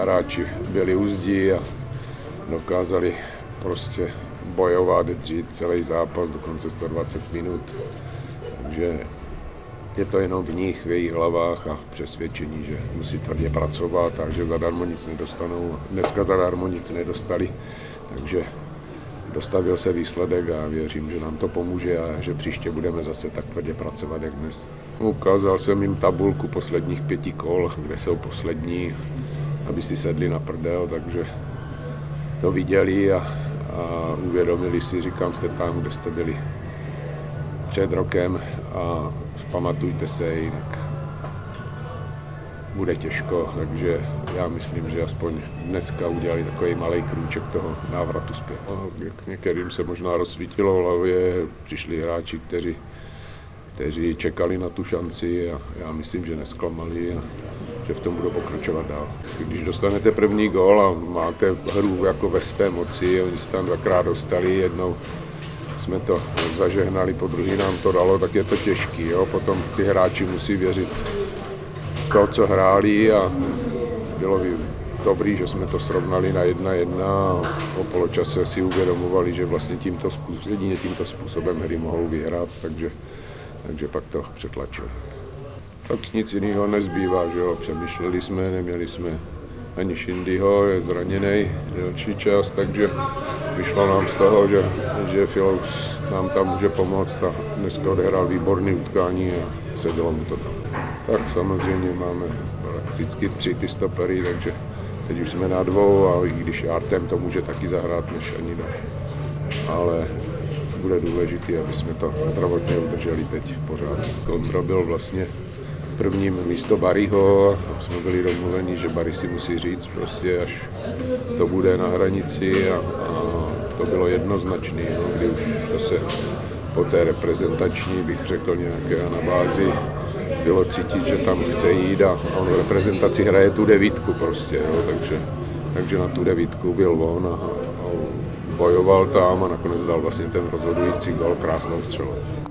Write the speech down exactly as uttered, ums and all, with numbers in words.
hráči byli u zdi a dokázali prostě bojovat, dřít celý zápas, dokonce sto dvacet minut. Takže je to jenom v nich, v jejich hlavách a v přesvědčení, že musí tvrdě pracovat a že zadarmo nic nedostanou. Dneska zadarmo nic nedostali, takže dostavil se výsledek a věřím, že nám to pomůže a že příště budeme zase tak tvrdě pracovat, jak dnes. Ukázal jsem jim tabulku posledních pěti kol, kde jsou poslední, aby si sedli na prdel, takže to viděli a, a uvědomili si, říkám, jste tam, kde jste byli před rokem a vzpamatujte se, jinak bude těžko, takže já myslím, že aspoň dneska udělali takový malý krůček toho návratu zpět. K některým se možná rozsvítilo v hlavě, přišli hráči, kteří, kteří čekali na tu šanci a já myslím, že nesklamali a že v tom budou pokračovat dál. Když dostanete první gól a máte hru jako ve své moci, oni se tam dvakrát dostali, jednou jsme to zažehnali, po druhý nám to dalo, tak je to těžký. Jo? Potom ty hráči musí věřit v to, co hráli a bylo by dobrý, že jsme to srovnali na jedna jedna a po poločase si uvědomovali, že vlastně tímto způsobem, jedině tímto způsobem hry mohou vyhrát, takže, takže pak to přetlačili. Tak nic jiného nezbývá, že jo? Přemýšleli jsme, neměli jsme ani Šindyho, je zraněný delší čas, takže vyšlo nám z toho, že, že Filous nám tam může pomoct a dneska odehrál výborný utkání a sedělo mu to tam. Tak samozřejmě máme prakticky tři ty stopery, takže teď už jsme na dvou a i když Artem to může taky zahrát než ani do. Ale bude důležité, aby jsme to zdravotně udrželi teď v pořádku. Kondro byl vlastně prvním místo Barryho a jsme byli domluveni, že Barry si musí říct prostě, až to bude na hranici a, a to bylo jednoznačné, no, kdy už zase po té reprezentační, bych řekl, nějaké anabázi, bylo cítit, že tam chce jít a on v reprezentaci hraje tu devítku prostě, jo, takže, takže na tu devítku byl on a, a bojoval tam a nakonec dal vlastně ten rozhodující gol krásnou střelou.